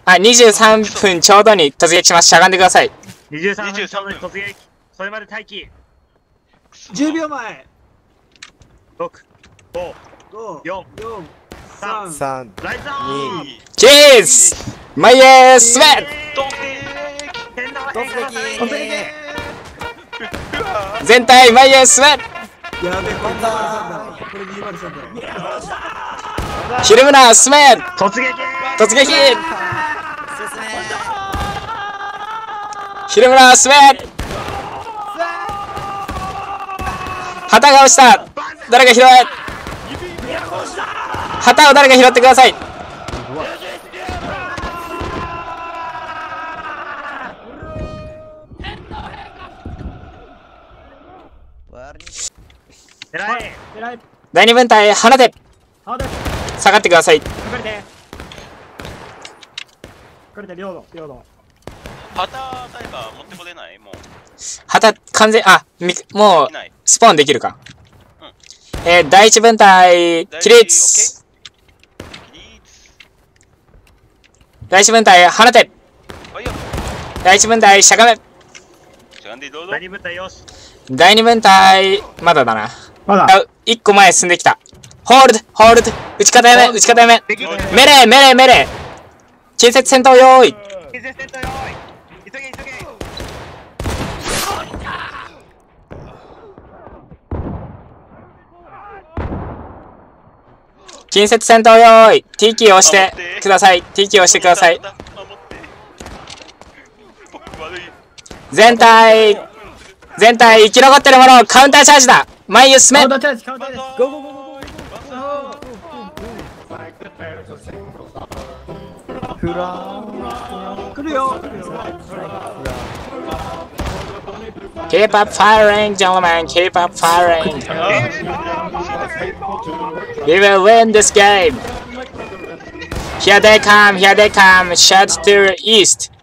あ、23分ちょうどに突撃します。しゃがんでください。 23分ちょうどに突撃。それまで待機。 10秒前。 6、5、4、3、ライズオン。 チーズ前へスメッ全体前へスメッやべえ、これ203だ。 ひるむなスメッ突撃。 突撃ひるむなスメッ旗が落ちた。誰か拾え。旗を誰か拾ってください。 偉い。 第二分隊放て。下がってください。 旗誰か持ってこれないもう。 旗完全、あ、もうスポーンできるか。第一分隊起立。第一分隊放て。第一分隊しゃがめ。 第二分隊よし。 第二分隊まだだな。 まだ。 1個前進んできた。ホールドホールド打ち方やめ打ち方やめ。メレーメレーメレー。近接戦闘用意。 近接戦闘用意。急げ急げ。 近接戦闘用意。T キーを押してください。T キーを押してください。全体生き残ってるものをカウンターチャージだ。前へ進め。 カウンターチャージ、カウンターです。ゴーゴーゴーゴー。フラー来るよ。 Keep up firing, gentlemen. Keep up firing. We will win this game. Here they come. Here they come. Shout to the east.